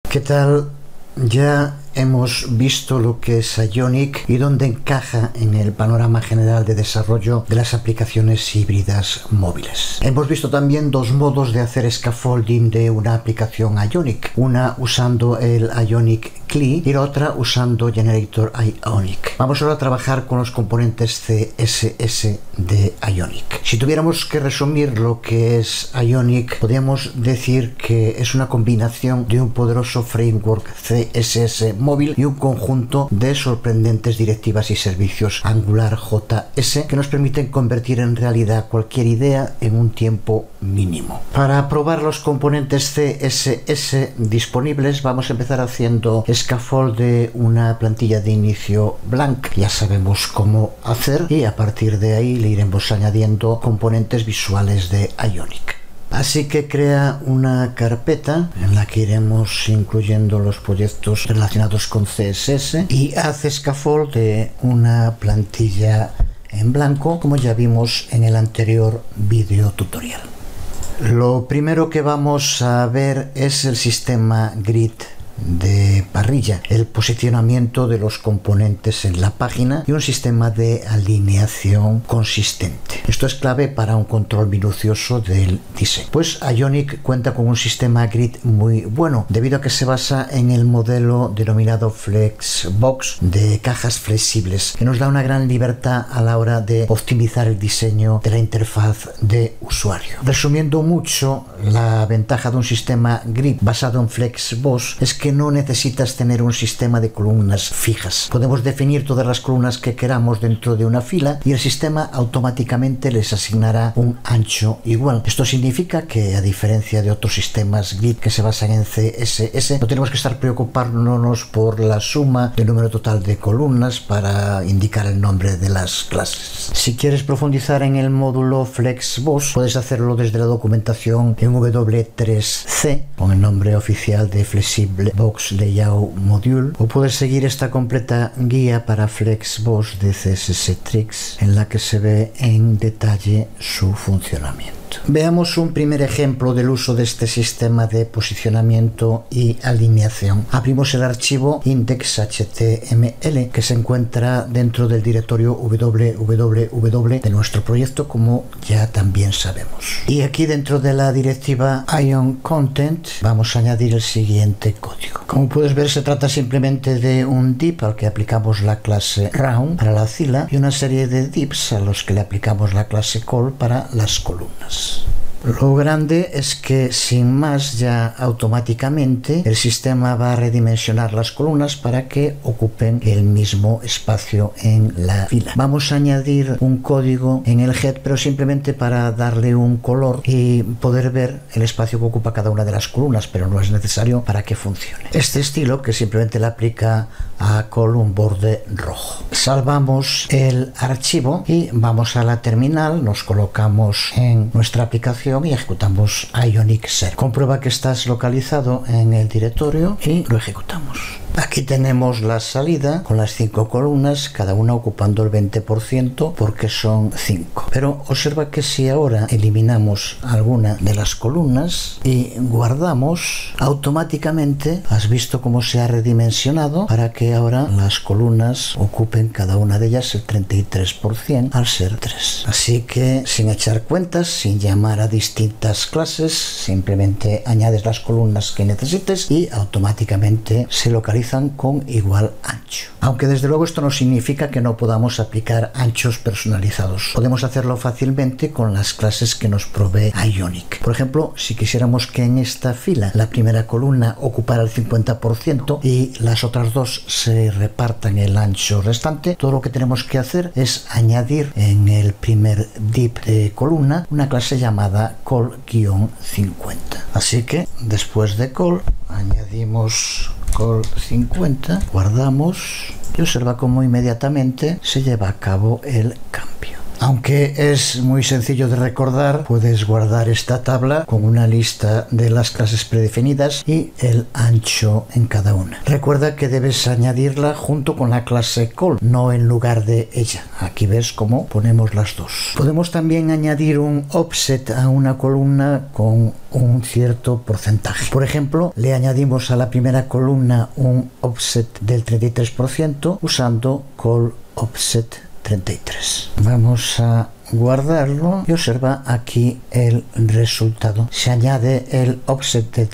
¿Qué tal? Ya hemos visto lo que es Ionic y dónde encaja en el panorama general de desarrollo de las aplicaciones híbridas móviles. Hemos visto también dos modos de hacer scaffolding de una aplicación Ionic, una usando el Ionic CLI y la otra usando Generator Ionic. Vamos ahora a trabajar con los componentes CSS de Ionic. Si tuviéramos que resumir lo que es Ionic, podríamos decir que es una combinación de un poderoso framework CSS móvil y un conjunto de sorprendentes directivas y servicios AngularJS que nos permiten convertir en realidad cualquier idea en un tiempo mínimo. Para probar los componentes CSS disponibles, vamos a empezar haciendo scaffold de una plantilla de inicio blank. Ya sabemos cómo hacer y a partir de ahí le iremos añadiendo componentes visuales de Ionic. Así que crea una carpeta en la que iremos incluyendo los proyectos relacionados con CSS y haz scaffold de una plantilla en blanco, como ya vimos en el anterior vídeo tutorial. Lo primero que vamos a ver es el sistema grid de parrilla, el posicionamiento de los componentes en la página y un sistema de alineación consistente. Esto es clave para un control minucioso del diseño. Pues Ionic cuenta con un sistema grid muy bueno, debido a que se basa en el modelo denominado Flexbox de cajas flexibles, que nos da una gran libertad a la hora de optimizar el diseño de la interfaz de usuario. Resumiendo mucho, la ventaja de un sistema grid basado en Flexbox es que no necesitas tener un sistema de columnas fijas. Podemos definir todas las columnas que queramos dentro de una fila y el sistema automáticamente les asignará un ancho igual. Esto significa que, a diferencia de otros sistemas grid que se basan en CSS, no tenemos que estar preocupándonos por la suma del número total de columnas para indicar el nombre de las clases. Si quieres profundizar en el módulo Flexbox, puedes hacerlo desde la documentación en W3C con el nombre oficial de Flexible Box Layout Module, o puedes seguir esta completa guía para Flexbox de CSS Tricks, en la que se ve en detalle su funcionamiento. Veamos un primer ejemplo del uso de este sistema de posicionamiento y alineación. Abrimos el archivo index.html que se encuentra dentro del directorio www de nuestro proyecto, como ya también sabemos. Y aquí dentro de la directiva Ion Content vamos a añadir el siguiente código. Como puedes ver, se trata simplemente de un div al que aplicamos la clase round para la fila y una serie de divs a los que le aplicamos la clase call para las columnas. Lo grande es que sin más ya automáticamente el sistema va a redimensionar las columnas para que ocupen el mismo espacio en la fila. Vamos a añadir un código en el head, pero simplemente para darle un color y poder ver el espacio que ocupa cada una de las columnas, pero no es necesario para que funcione. Este estilo, que simplemente le aplica a call un borde rojo. Salvamos el archivo y vamos a la terminal, nos colocamos en nuestra aplicación y ejecutamos Ionic Server. Comprueba que estás localizado en el directorio y lo ejecutamos. Aquí tenemos la salida con las 5 columnas, cada una ocupando el 20% porque son 5. Pero observa que si ahora eliminamos alguna de las columnas y guardamos, automáticamente has visto cómo se ha redimensionado para que ahora las columnas ocupen cada una de ellas el 33% al ser 3. Así que sin echar cuentas, sin llamar a distintas clases, simplemente añades las columnas que necesites y automáticamente se localiza con igual ancho. Aunque desde luego esto no significa que no podamos aplicar anchos personalizados. Podemos hacerlo fácilmente con las clases que nos provee Ionic. Por ejemplo, si quisiéramos que en esta fila la primera columna ocupara el 50% y las otras dos se repartan el ancho restante, todo lo que tenemos que hacer es añadir en el primer div de columna una clase llamada call-50. Así que después de call añadimos call 50, guardamos y observa cómo inmediatamente se lleva a cabo el cambio. Aunque es muy sencillo de recordar, puedes guardar esta tabla con una lista de las clases predefinidas y el ancho en cada una. Recuerda que debes añadirla junto con la clase call, no en lugar de ella. Aquí ves cómo ponemos las dos. Podemos también añadir un offset a una columna con un cierto porcentaje. Por ejemplo, le añadimos a la primera columna un offset del 33% usando call offset 33. Vamos a guardarlo y observa aquí el resultado. Se añade el offset del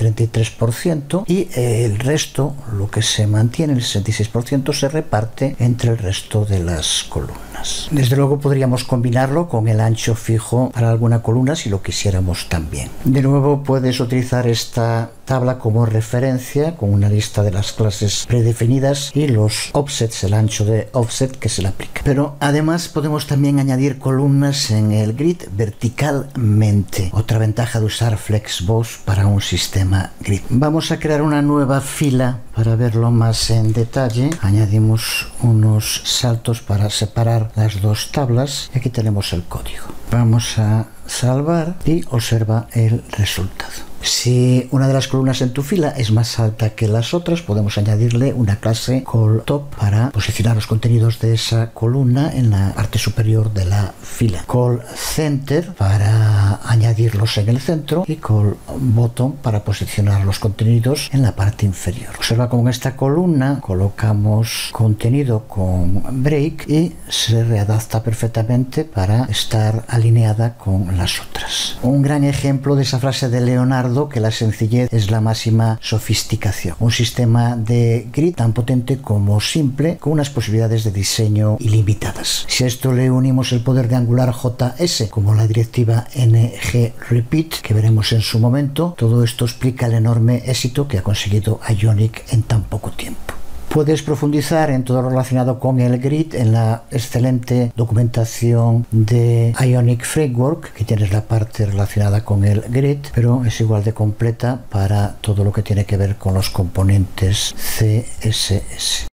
33% y el resto, lo que se mantiene, el 66%, se reparte entre el resto de las columnas. Desde luego podríamos combinarlo con el ancho fijo para alguna columna si lo quisiéramos también. De nuevo puedes utilizar esta tabla como referencia con una lista de las clases predefinidas y los offsets, el ancho de offset que se le aplica. Pero además podemos también añadir columnas en el grid verticalmente. Otra ventaja de usar Flexbox para un sistema grid. Vamos a crear una nueva fila para verlo más en detalle. Añadimos unos saltos para separar las dos tablas y aquí tenemos el código. Vamos a salvar y observa el resultado. Si una de las columnas en tu fila es más alta que las otras, podemos añadirle una clase callTop para posicionar los contenidos de esa columna en la parte superior de la fila. CallCenter para añadirlos en el centro y callBottom para posicionar los contenidos en la parte inferior. Observa cómo en esta columna colocamos contenido con break y se readapta perfectamente para estar alineada con las otras. Un gran ejemplo de esa frase de Leonardo, que la sencillez es la máxima sofisticación. Un sistema de grid tan potente como simple, con unas posibilidades de diseño ilimitadas. Si a esto le unimos el poder de Angular JS, como la directiva ngRepeat, que veremos en su momento, todo esto explica el enorme éxito que ha conseguido Ionic en tan poco tiempo. Puedes profundizar en todo lo relacionado con el grid en la excelente documentación de Ionic Framework, que tienes la parte relacionada con el grid, pero es igual de completa para todo lo que tiene que ver con los componentes CSS.